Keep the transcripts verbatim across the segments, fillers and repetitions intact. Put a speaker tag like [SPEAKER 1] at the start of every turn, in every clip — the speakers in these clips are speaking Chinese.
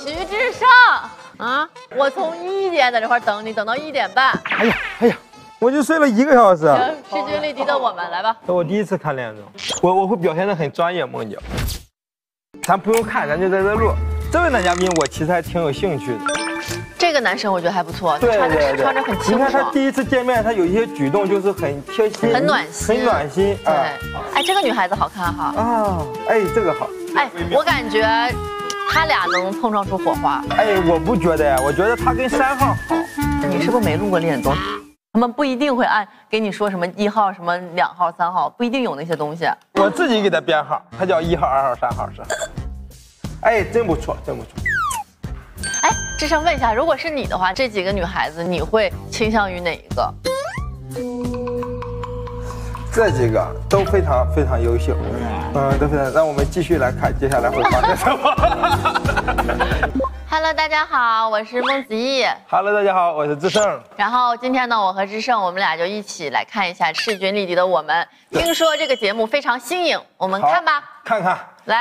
[SPEAKER 1] 徐志胜啊！我从一点在这块等你，等到一点半。
[SPEAKER 2] 哎呀哎呀，我就睡了一个小时。
[SPEAKER 1] 行，势均力敌的我们来吧。
[SPEAKER 2] 我第一次看恋综，我我会表现得很专业，梦姐。咱不用看，咱就在这录。这位男嘉宾我其实还挺有兴趣的。
[SPEAKER 1] 这个男生我觉得还不错，
[SPEAKER 2] 对
[SPEAKER 1] 穿着
[SPEAKER 2] 对对，
[SPEAKER 1] 穿着很清
[SPEAKER 2] 你看他
[SPEAKER 1] 爽。
[SPEAKER 2] 第一次见面，他有一些举动就是很贴心，
[SPEAKER 1] 很暖心，
[SPEAKER 2] 很暖心。
[SPEAKER 1] 对，哎，这个女孩子好看哈。
[SPEAKER 2] 啊，哎，这个好。
[SPEAKER 1] 哎，我感觉他俩能碰撞出火花。
[SPEAKER 2] 哎，我不觉得呀，我觉得他跟三号好。
[SPEAKER 1] 你是不是没录过恋综？他们不一定会按给你说什么一号、什么两号、三号，不一定有那些东西。
[SPEAKER 2] 我自己给他编号，他叫一号、二号、三号是。哎，真不错，真不错。
[SPEAKER 1] 哎，志胜问一下，如果是你的话，这几个女孩子你会倾向于哪一个？
[SPEAKER 2] 这几个都非常非常优秀，嗯，都非常。让我们继续来看接下来会发生什么。
[SPEAKER 1] Hello， 大家好，我是孟子义。
[SPEAKER 2] Hello， 大家好，我是志胜。
[SPEAKER 1] 然后今天呢，我和志胜，我们俩就一起来看一下势均力敌的我们。听说这个节目非常新颖，我们看吧。
[SPEAKER 2] 看看，
[SPEAKER 1] 来。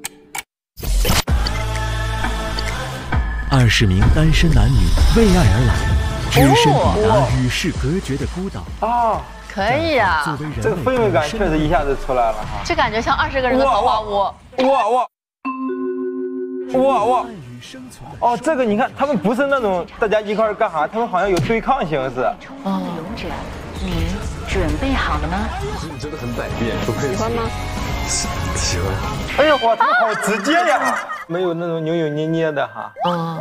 [SPEAKER 3] 二十名单身男女为爱而来，只身抵达与世隔绝的孤岛。
[SPEAKER 2] 哦，
[SPEAKER 1] 可以啊，
[SPEAKER 2] 这个氛围感确实一下子出来了哈。
[SPEAKER 1] 这感觉像二十个人的桃花坞。
[SPEAKER 2] 哇哇哇哇！哦，这个你看，他们不是那种大家一块儿干啥，他们好像有对抗形式。
[SPEAKER 1] 哦，
[SPEAKER 4] 勇者，你准备好了吗？
[SPEAKER 5] 你真的很百变，
[SPEAKER 4] 喜欢吗？
[SPEAKER 5] 喜欢。
[SPEAKER 2] 哎呦，哇，他们好直接呀，没有那种扭扭捏捏的哈。
[SPEAKER 1] 嗯。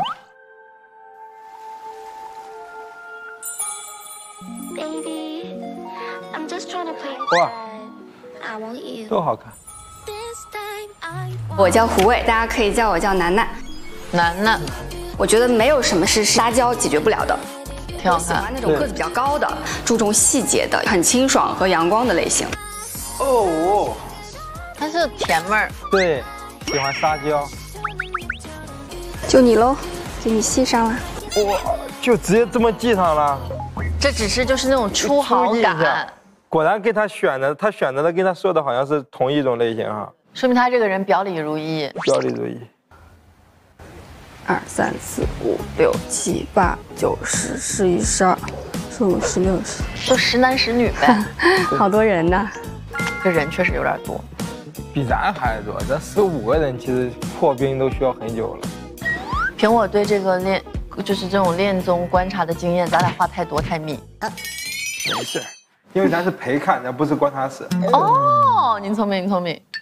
[SPEAKER 2] 哇，都好看。
[SPEAKER 6] 我叫胡伟，大家可以叫我叫楠楠。
[SPEAKER 1] 楠楠，
[SPEAKER 6] 我觉得没有什么是撒娇解决不了的。
[SPEAKER 1] 挺好看。
[SPEAKER 6] 喜欢那种个子比较高的、注重细节的、很清爽和阳光的类型。
[SPEAKER 2] 哦，
[SPEAKER 1] 它是甜妹儿。
[SPEAKER 2] 对，喜欢撒娇。
[SPEAKER 6] 就你喽，给你系上了。
[SPEAKER 2] 哇，就直接这么系上了。
[SPEAKER 1] 这只是就是那种初好感。
[SPEAKER 2] 果然跟他选的，他选择的跟他说的好像是同一种类型哈。
[SPEAKER 1] 说明他这个人表里如一。
[SPEAKER 2] 表里如一。
[SPEAKER 6] 二三四五六七八九十十一十二十五十六十，
[SPEAKER 1] 就十男十女呗。
[SPEAKER 6] 好多人呢。
[SPEAKER 1] 这人确实有点多。
[SPEAKER 2] 比咱还多，咱十五个人其实破冰都需要很久了。
[SPEAKER 1] 凭我对这个恋，就是这种恋综观察的经验，咱俩话太多太密。
[SPEAKER 2] 没事，因为咱是陪看，咱不是观察室。
[SPEAKER 1] 哦，您聪明，您聪明。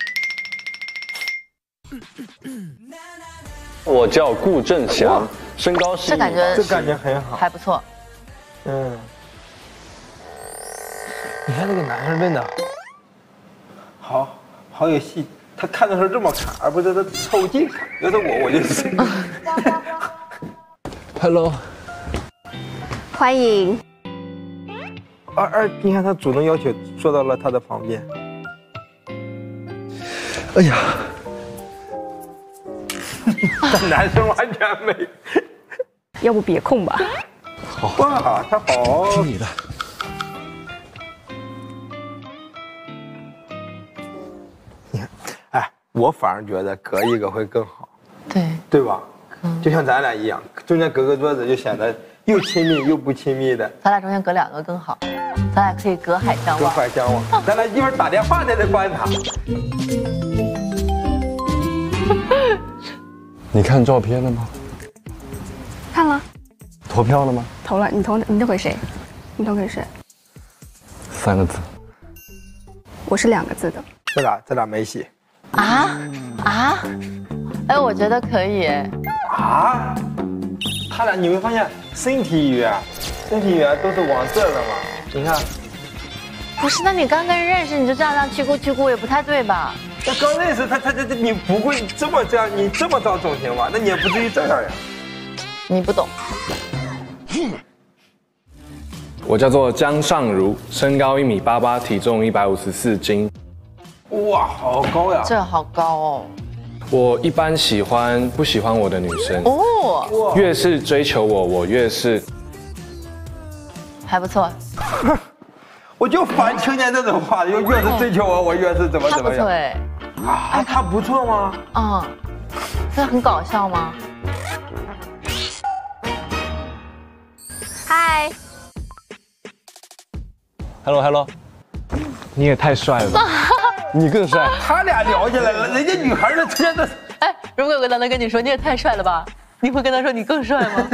[SPEAKER 5] 我叫顾正祥，身高是。
[SPEAKER 1] 这感觉
[SPEAKER 2] 这感觉很好，
[SPEAKER 1] 还不错。
[SPEAKER 2] 嗯，你看这个男生真的好好有戏，他看的时候这么看，而不是他凑近看。要是我，我就是。
[SPEAKER 5] Hello，
[SPEAKER 6] 欢迎。
[SPEAKER 2] 二二，你看他主动要求坐到了他的旁边。
[SPEAKER 5] 哎呀。
[SPEAKER 2] 这男生完全没，
[SPEAKER 6] 要不别空吧。
[SPEAKER 2] 好哇，他好。
[SPEAKER 5] 听你的。
[SPEAKER 2] 你看，哎，我反而觉得隔一个会更好。
[SPEAKER 1] 对。
[SPEAKER 2] 对吧？嗯。就像咱俩一样，中间隔个桌子就显得又亲密又不亲密的。
[SPEAKER 1] 咱俩中间隔两个更好，咱俩可以隔海相望。
[SPEAKER 2] 隔海相望，咱俩一会儿打电话在这观察。
[SPEAKER 5] 你看照片了吗？
[SPEAKER 6] 看了。
[SPEAKER 5] 投票了吗？
[SPEAKER 6] 投了。你投你投给谁？你投给谁？
[SPEAKER 5] 三个字。
[SPEAKER 6] 我是两个字的。
[SPEAKER 2] 这俩这俩没戏。
[SPEAKER 1] 啊啊！哎，我觉得可以。
[SPEAKER 2] 啊？他俩你会发现身体语言，身体语言都是往这的嘛？你看。
[SPEAKER 1] 不是，那你刚跟人认识你就这样让去咕去咕也不太对吧？
[SPEAKER 2] 那刚认识他，他这这你不会这么这样，你这么招重情吧？那你也不至于这样呀。
[SPEAKER 1] 你不懂。
[SPEAKER 5] 我叫做江尚如，身高一米八八，体重一百五十四斤。
[SPEAKER 2] 哇，好高呀！
[SPEAKER 1] 这好高哦。
[SPEAKER 5] 我一般喜欢不喜欢我的女生
[SPEAKER 1] 哦，
[SPEAKER 5] 越是追求我，我越是
[SPEAKER 1] 还不错。
[SPEAKER 2] 我就烦听见这种话，就越是追求我，我越是怎么怎么样。
[SPEAKER 1] 他不错哎。
[SPEAKER 2] 啊，他不错吗？
[SPEAKER 1] 嗯，这很搞笑吗？ 嗨
[SPEAKER 5] ，Hello Hello， 你也太帅了吧，你更帅。
[SPEAKER 2] 他俩聊起来了，人家女孩的真的。
[SPEAKER 1] 哎，如果有个男的跟你说你也太帅了吧，你会跟他说你更帅吗？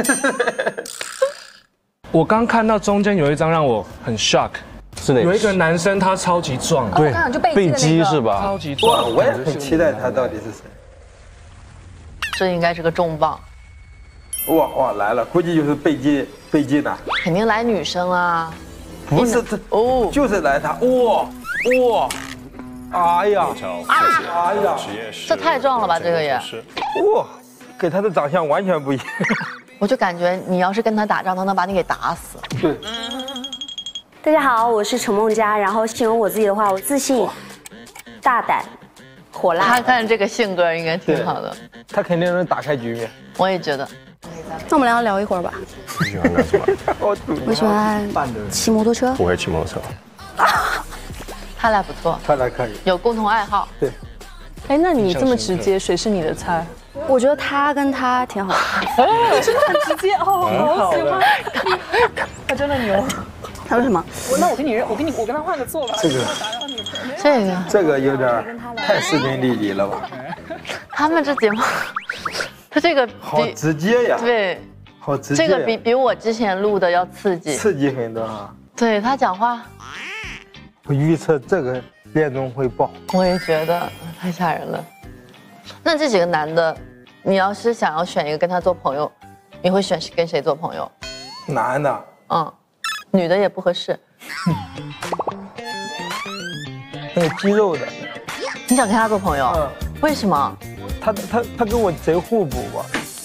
[SPEAKER 5] 我刚看到中间有一张让我很 shock，
[SPEAKER 7] 是哪？
[SPEAKER 5] 有一个男生他超级壮，
[SPEAKER 7] 对，
[SPEAKER 6] 就背
[SPEAKER 7] 背肌是吧？
[SPEAKER 5] 超级
[SPEAKER 2] 哇，
[SPEAKER 5] 壮。
[SPEAKER 2] 我也很期待他到底是谁。
[SPEAKER 1] 这应该是个重磅，
[SPEAKER 2] 哇哇来了，估计就是背肌背肌男，
[SPEAKER 1] 肯定来女生啊。
[SPEAKER 2] 不是这
[SPEAKER 1] 哦，
[SPEAKER 2] 就是来他，哇哇，哎呀哎呀，
[SPEAKER 1] 这太壮了吧，这个也。
[SPEAKER 2] 哇，跟他的长相完全不一样。
[SPEAKER 1] 我就感觉你要是跟他打仗，他能把你给打死。
[SPEAKER 2] 对，
[SPEAKER 8] 大家好，我是陈梦佳。然后形容我自己的话，我自信、大胆、火辣。
[SPEAKER 1] 他看这个性格应该挺好的，
[SPEAKER 2] 他肯定能打开局面。
[SPEAKER 1] 我也觉得。
[SPEAKER 6] 那我们俩聊一会儿吧。
[SPEAKER 7] 你喜欢干什么？
[SPEAKER 6] 我喜欢骑摩托车。
[SPEAKER 7] 不会骑摩托车。
[SPEAKER 1] 他俩不错，
[SPEAKER 2] 他俩可以，
[SPEAKER 1] 有共同爱好。
[SPEAKER 2] 对。
[SPEAKER 9] 哎，那你这么直接，谁是你的菜？
[SPEAKER 6] 我觉得他跟他挺好的。
[SPEAKER 9] 哦，真的很直接哦，好喜欢。他真的牛。
[SPEAKER 6] 他为什么？
[SPEAKER 9] 我那我跟你认，我跟你，我跟他换个座吧。
[SPEAKER 2] 这个，
[SPEAKER 1] 这个，
[SPEAKER 2] 这个有点太势均力敌了吧？
[SPEAKER 1] 他们这节目，他这个
[SPEAKER 2] 好直接呀。
[SPEAKER 1] 对，
[SPEAKER 2] 好直接。
[SPEAKER 1] 这个比比我之前录的要刺激，
[SPEAKER 2] 刺激很多啊。
[SPEAKER 1] 对他讲话，
[SPEAKER 2] 我预测这个恋综会爆。
[SPEAKER 1] 我也觉得太吓人了。那这几个男的，你要是想要选一个跟他做朋友，你会选跟谁做朋友？
[SPEAKER 2] 男的。
[SPEAKER 1] 嗯，女的也不合适。
[SPEAKER 2] 那个肌肉的。
[SPEAKER 1] 你想跟他做朋友？
[SPEAKER 2] 嗯。
[SPEAKER 1] 为什么？
[SPEAKER 2] 他他他跟我贼互补吧。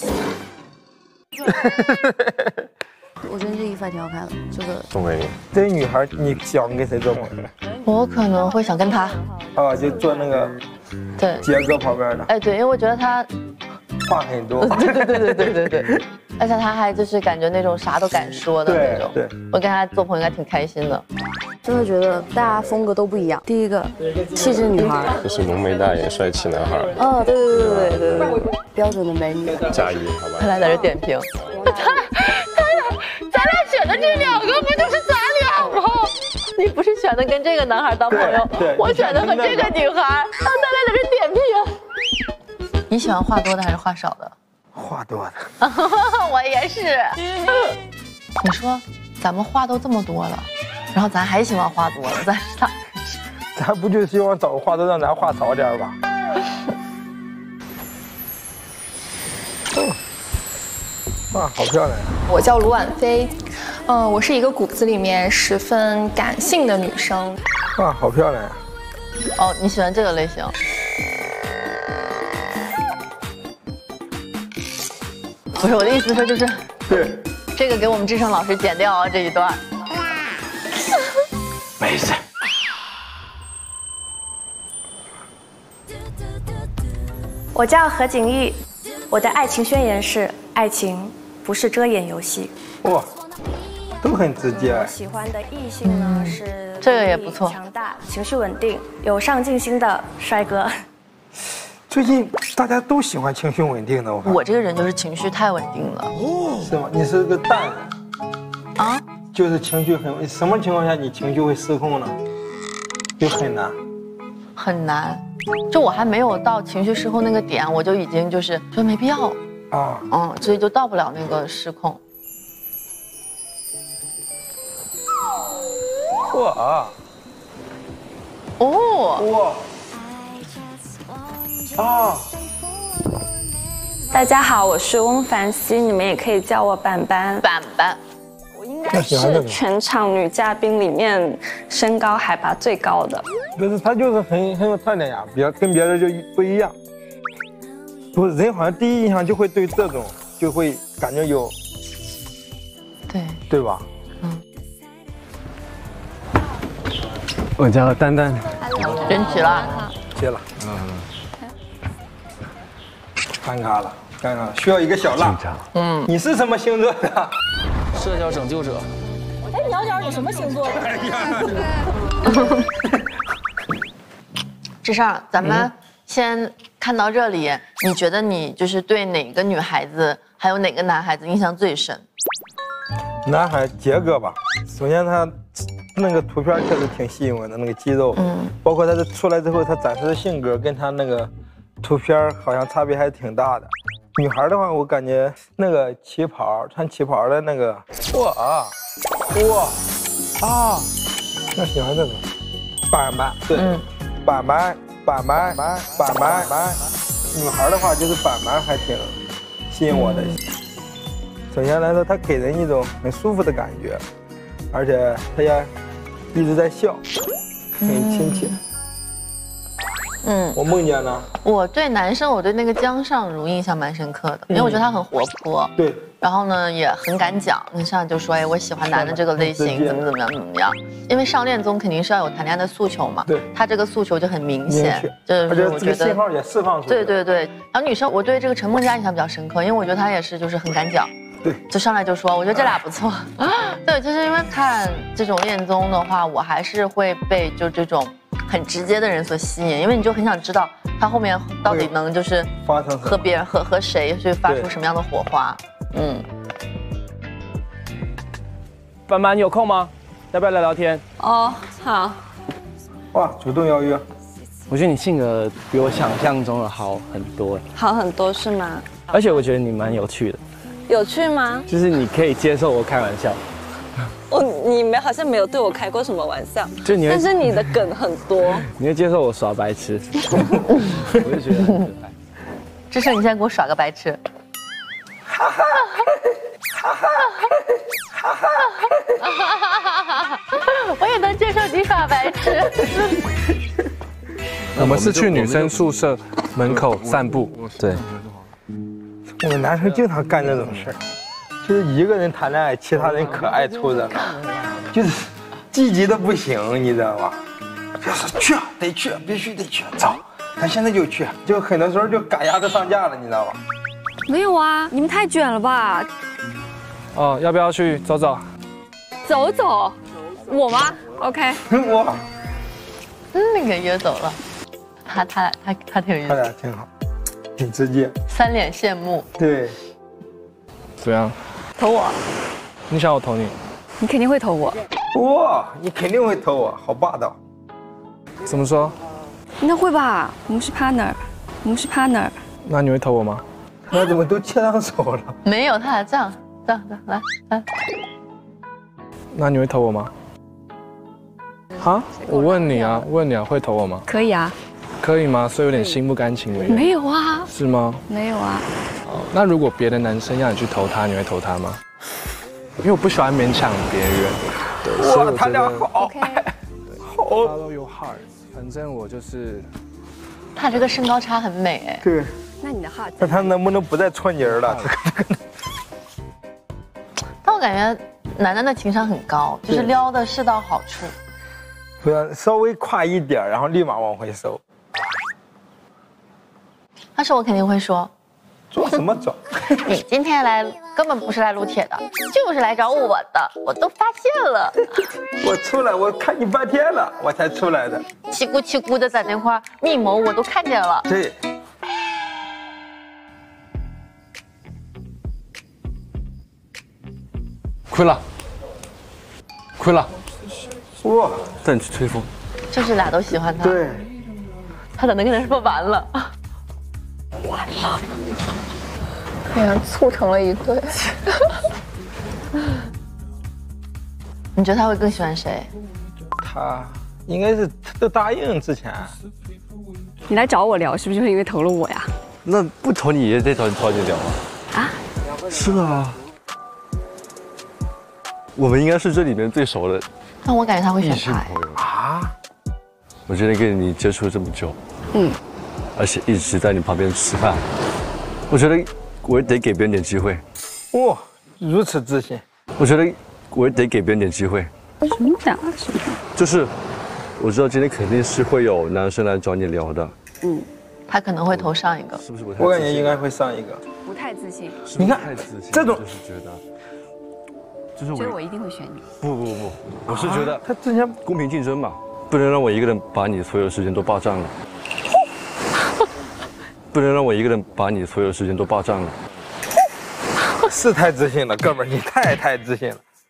[SPEAKER 6] 我觉得这衣服还挺好看的，这个
[SPEAKER 7] 送给你。
[SPEAKER 2] 这女孩，你想跟谁做朋友？
[SPEAKER 1] 我可能会想跟他。
[SPEAKER 2] 啊，就坐那个
[SPEAKER 1] 对
[SPEAKER 2] 杰哥旁边的。
[SPEAKER 1] 哎，对，因为我觉得他
[SPEAKER 2] 话很多。
[SPEAKER 1] 对对对对对对对，而且他还就是感觉那种啥都敢说的那种。
[SPEAKER 2] 对，
[SPEAKER 1] 我跟他做朋友应该挺开心的。
[SPEAKER 6] 真的觉得大家风格都不一样。第一个，气质女孩，
[SPEAKER 7] 就是浓眉大眼帅气男孩。
[SPEAKER 6] 哦，对对对对对对对，标准的美女。
[SPEAKER 7] 加一，好吧。
[SPEAKER 1] 他俩在这点评。他他俩，咱俩选的这两个不就是咱俩吗？你不是选的跟这个男孩当朋友，我选的和这个女孩，然后咱俩在这点评。你喜欢话多的还是话少的？
[SPEAKER 2] 话多的。
[SPEAKER 1] 我也是。你说咱们话都这么多了，然后咱还喜欢话多的，咱咋？
[SPEAKER 2] 咱不就希望找个话多让咱话少点吧？哇，好漂亮呀！
[SPEAKER 10] 我叫卢婉菲，嗯、呃，我是一个骨子里面十分感性的女生。
[SPEAKER 2] 哇，好漂亮呀！
[SPEAKER 1] 哦，你喜欢这个类型？不是我的意思说就是，
[SPEAKER 2] 对，
[SPEAKER 1] 这个给我们志胜老师剪掉啊这一段。
[SPEAKER 2] 没事。
[SPEAKER 8] 我叫何景玉，我的爱情宣言是：爱情不是遮掩游戏。
[SPEAKER 2] 哇，都很直接。
[SPEAKER 8] 我喜欢的异性呢、嗯、是
[SPEAKER 1] 这个也不错，
[SPEAKER 8] 强大、情绪稳定、有上进心的帅哥。
[SPEAKER 2] 最近大家都喜欢情绪稳定的，我
[SPEAKER 1] 我这个人就是情绪太稳定了。
[SPEAKER 2] 哦，是吗？你是个淡人
[SPEAKER 1] 啊？
[SPEAKER 2] 就是情绪很，什么情况下你情绪会失控呢？就很难，
[SPEAKER 1] 很难。就我还没有到情绪失控那个点，我就已经就是说没必要
[SPEAKER 2] 啊，
[SPEAKER 1] 嗯，所以就到不了那个失控。
[SPEAKER 2] 哇，
[SPEAKER 1] 哦，
[SPEAKER 2] 哇，啊！
[SPEAKER 8] 大家好，我是翁凡熙，你们也可以叫我板板。
[SPEAKER 1] 板板，
[SPEAKER 8] 我应该是全场女嘉宾里面身高海拔最高的。
[SPEAKER 2] 不是，她就是很很有特点呀，别跟别人就不一样。不是，人好像第一印象就会对这种就会感觉有，
[SPEAKER 1] 对
[SPEAKER 2] 对吧？
[SPEAKER 1] 嗯。
[SPEAKER 5] 我叫丹丹。
[SPEAKER 1] 人齐了。
[SPEAKER 2] 接了。嗯。尴尬了，尴尬了，需要一个小辣。嗯。你是什么星座的？
[SPEAKER 5] 社交拯救者。
[SPEAKER 9] 哎，鸟鸟，你什么星座的？哎呀。
[SPEAKER 1] 志胜，咱们先看到这里，你觉得你就是对哪个女孩子，还有哪个男孩子印象最深？
[SPEAKER 2] 男孩杰哥吧，首先他那个图片确实挺吸引我的，那个肌肉，嗯，包括他这出来之后他展示的性格跟他那个图片好像差别还挺大的。女孩的话，我感觉那个旗袍穿旗袍的那个，哇啊，哇啊，那喜欢这个板板，对，嗯、板板板板板板板板。女孩的话就是板板还挺吸引我的。嗯、首先来说，她给人一种很舒服的感觉，而且她也一直在笑，很亲切。
[SPEAKER 1] 嗯，
[SPEAKER 2] 我梦见呢。
[SPEAKER 1] 我对男生，我对那个江尚儒印象蛮深刻的，因为我觉得他很活泼，
[SPEAKER 2] 对，
[SPEAKER 1] 然后呢也很敢讲，你上来就说，哎，我喜欢男的这个类型，怎么怎么样怎么样。因为上恋综肯定是要有谈恋爱的诉求嘛，
[SPEAKER 2] 对，
[SPEAKER 1] 他这个诉求就很明显，就是我觉得
[SPEAKER 2] 信号也释放出来。
[SPEAKER 1] 对对对，然后女生，我对这个陈梦佳印象比较深刻，因为我觉得她也是就是很敢讲。
[SPEAKER 2] 对，
[SPEAKER 1] 就上来就说，我觉得这俩不错。对，就是因为看这种恋综的话，我还是会被就这种很直接的人所吸引，因为你就很想知道他后面到底能就是
[SPEAKER 2] 发生
[SPEAKER 1] 和别人和和谁去发出什么样的火花。嗯。
[SPEAKER 11] 班班，你有空吗？要不要聊聊天？
[SPEAKER 6] 哦，好。
[SPEAKER 2] 哇，主动邀约。
[SPEAKER 11] 我觉得你性格比我想象中的好很多。
[SPEAKER 6] 好很多是吗？
[SPEAKER 11] 而且我觉得你蛮有趣的。
[SPEAKER 6] 有趣吗？
[SPEAKER 11] 就是你可以接受我开玩笑。
[SPEAKER 6] 哦，你没好像没有对我开过什么玩笑，
[SPEAKER 11] 就你，
[SPEAKER 6] 但是你的梗很多。
[SPEAKER 11] 你会接受我耍白痴，我就觉得很可爱。
[SPEAKER 1] 这是你现在给我耍个白痴。哈哈哈哈哈哈！我也能接受你耍白痴。
[SPEAKER 5] 我们是去女生宿舍门口散步，
[SPEAKER 11] 对。
[SPEAKER 2] 我们男生经常干这种事儿，就是一个人谈恋爱，其他人可爱凑热闹，就是积极的不行，你知道吧？就是去得去，必须得去，走，咱现在就去，就很多时候就赶鸭子上架了，你知道吧？
[SPEAKER 6] 没有啊，你们太卷了吧？
[SPEAKER 5] 哦，要不要去走走？
[SPEAKER 6] 走走，我吗 ？OK。
[SPEAKER 2] 我，
[SPEAKER 1] 嗯，那个约走了，他他他他挺有意思，
[SPEAKER 2] 他俩挺好。挺直接，
[SPEAKER 1] 三脸羡慕。
[SPEAKER 2] 对，
[SPEAKER 5] 怎么样？
[SPEAKER 6] 投我？
[SPEAKER 5] 你想我投你？
[SPEAKER 6] 你肯定会投我。
[SPEAKER 2] 哇，你肯定会投我，好霸道。
[SPEAKER 5] 怎么说？
[SPEAKER 6] 应该会吧，我们是 partner， 我们是 partner。
[SPEAKER 5] 那你会投我吗？
[SPEAKER 2] 他怎么都牵上手了？
[SPEAKER 1] 没有，他俩这样，这样，这样，来来。
[SPEAKER 5] 那你会投我吗？啊？我问你啊，问你啊，会投我吗？
[SPEAKER 6] 可以啊。
[SPEAKER 5] 可以吗？所以有点心不甘情不愿。
[SPEAKER 6] 没有啊。
[SPEAKER 5] 是吗？
[SPEAKER 6] 没有啊。
[SPEAKER 5] 哦，那如果别的男生要你去投他，你会投他吗？因为我不喜欢勉强别人。对，
[SPEAKER 2] 哇，他俩好。
[SPEAKER 5] 对，他都有 heart。反正我就是。
[SPEAKER 1] 他这个身高差很美哎。
[SPEAKER 2] 对。
[SPEAKER 6] 那你的 heart。
[SPEAKER 2] 那他能不能不再搓泥儿了？
[SPEAKER 1] 但我感觉男的的情商很高，就是撩的是到好处。
[SPEAKER 2] 不要稍微跨一点，然后立马往回收。
[SPEAKER 1] 但是我肯定会说，
[SPEAKER 2] 装什么装？
[SPEAKER 1] 你今天来根本不是来撸铁的，就是来找我的，我都发现了。
[SPEAKER 2] 我出来，我看你半天了，我才出来的。
[SPEAKER 1] 叽咕叽咕的在那块密谋，我都看见了。
[SPEAKER 2] 对。
[SPEAKER 5] 亏了，亏了。
[SPEAKER 2] 哇！
[SPEAKER 11] 带你去吹风。
[SPEAKER 1] 就是俩都喜欢他。
[SPEAKER 2] 对。
[SPEAKER 1] 他可能跟他说完了。完了。
[SPEAKER 10] 两人促成了一对。
[SPEAKER 1] 你觉得他会更喜欢谁？
[SPEAKER 2] 他应该是他都答应之前。
[SPEAKER 6] 你来找我聊，是不是就是因为投了我呀？
[SPEAKER 11] 那不投你也得找你找你聊啊。啊？是啊。我们应该是这里面最熟的。
[SPEAKER 1] 但我感觉他会选他
[SPEAKER 2] 啊！
[SPEAKER 11] 我觉得跟你接触这么久，嗯，而且一直在你旁边吃饭，我觉得我得给别人点机会。
[SPEAKER 2] 哇，如此自信！
[SPEAKER 11] 我觉得我得给别人点机会。
[SPEAKER 6] 什么讲？什么？
[SPEAKER 11] 就是我知道今天肯定是会有男生来找你聊的。
[SPEAKER 1] 嗯，他可能会投上一个，
[SPEAKER 11] 是不是？
[SPEAKER 2] 我感觉应该会上一个。
[SPEAKER 6] 不太自信。
[SPEAKER 2] 你看，这种
[SPEAKER 11] 就是觉得。
[SPEAKER 6] 就是我觉得我一定会选你。
[SPEAKER 11] 不不不，我是觉得他之前公平竞争嘛，不能让我一个人把你所有时间都霸占了。不能让我一个人把你所有时间都霸占了。
[SPEAKER 2] 是太自信了，哥们儿，你太太自信了。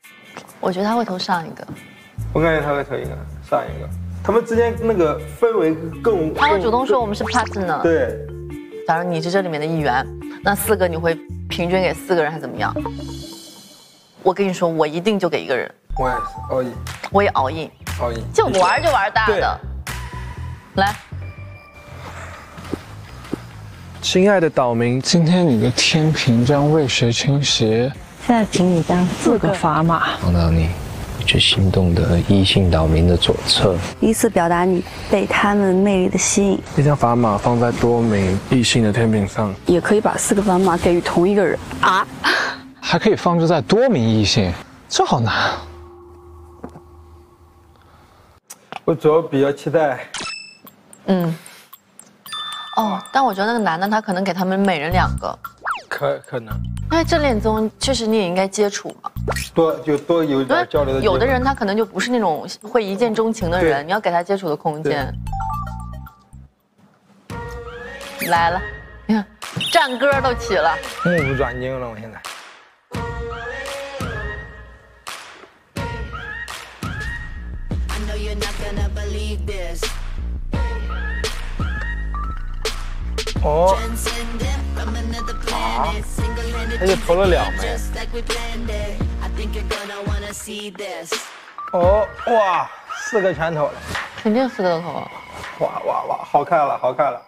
[SPEAKER 1] 我觉得他会投上一个。
[SPEAKER 2] 我感觉他会投一个上一个，他们之间那个氛围更。
[SPEAKER 1] 他会主动说我们是 partner。
[SPEAKER 2] 对。
[SPEAKER 1] 假如你是这里面的一员，那四个你会平均给四个人还是怎么样？我跟你说，我一定就给一个人。
[SPEAKER 2] 我也是 all in。
[SPEAKER 1] 我也 all in。
[SPEAKER 2] all in。
[SPEAKER 1] 就玩就玩大的。来。
[SPEAKER 5] 亲爱的岛民，今天你的天平将为谁倾斜？
[SPEAKER 4] 现在请你当四个砝码。
[SPEAKER 12] 放到你去心动的异性岛民的左侧，
[SPEAKER 8] 以此表达你被他们魅力的吸引。
[SPEAKER 5] 一将砝码放在多名异性的天平上，
[SPEAKER 6] 也可以把四个砝码给予同一个人啊，
[SPEAKER 13] 还可以放置在多名异性，这好难啊！
[SPEAKER 2] 我主要比较期待，
[SPEAKER 1] 嗯，哦，但我觉得那个男的他可能给他们每人两个，
[SPEAKER 2] 可可能，
[SPEAKER 1] 因为正恋综确实你也应该接触嘛，
[SPEAKER 2] 多就多有点交流的。
[SPEAKER 1] 有的人他可能就不是那种会一见钟情的人，你要给他接触的空间。来了，你看战歌都起了，
[SPEAKER 2] 目不转睛了，我现在。哦，啊，他就投了两枚。哦，哇，四个全投了，
[SPEAKER 1] 肯定四个都投了。
[SPEAKER 2] 哇哇哇，好看了，好看了。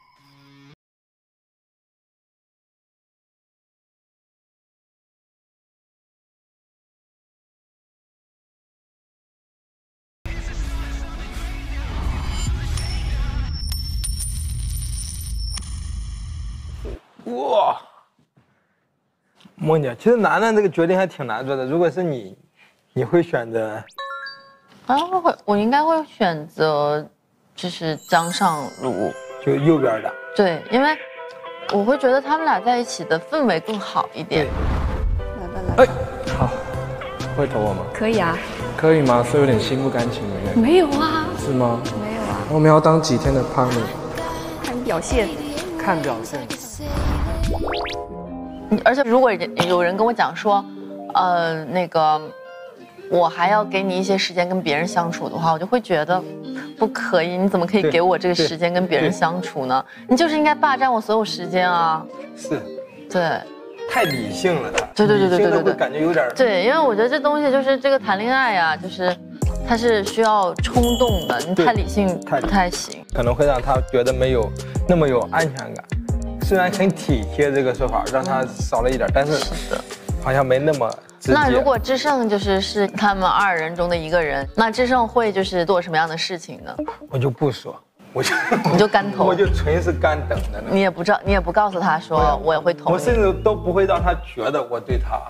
[SPEAKER 2] 哇，梦姐，其实楠楠这个决定还挺难做的。如果是你，你会选择？
[SPEAKER 1] 啊，我会，我应该会选择，就是张尚儒，
[SPEAKER 2] 就右边的。
[SPEAKER 1] 对，因为我会觉得他们俩在一起的氛围更好一点。
[SPEAKER 6] 来吧来吧。
[SPEAKER 5] 哎，好，会投我吗？
[SPEAKER 6] 可以啊。
[SPEAKER 5] 可以吗？是有点心不甘情不愿。
[SPEAKER 6] 没有啊。
[SPEAKER 5] 是吗？
[SPEAKER 6] 没有啊。
[SPEAKER 5] 我们要当几天的 partner？
[SPEAKER 6] 看你表现。
[SPEAKER 5] 看表现。
[SPEAKER 1] 而且如果有人跟我讲说，呃，那个我还要给你一些时间跟别人相处的话，我就会觉得不可以。你怎么可以给我这个时间跟别人相处呢？你就是应该霸占我所有时间啊！
[SPEAKER 2] 是，
[SPEAKER 1] 对，
[SPEAKER 2] 太理性了，他。
[SPEAKER 1] 对对对对对对对，
[SPEAKER 2] 感觉有点。
[SPEAKER 1] 对，因为我觉得这东西就是这个谈恋爱呀、啊，就是它是需要冲动的，你太理性不太行，
[SPEAKER 2] 可能会让他觉得没有那么有安全感。虽然很体贴这个说法，让他少了一点，但是好像没那么直接。
[SPEAKER 1] 那如果智胜就是是他们二人中的一个人，那智胜会就是做什么样的事情呢？
[SPEAKER 2] 我就不说，我就
[SPEAKER 1] 你就干投，
[SPEAKER 2] 我就纯是干等的。
[SPEAKER 1] 你也不知道，你也不告诉他说我也会投，
[SPEAKER 2] 我甚至都不会让他觉得我对他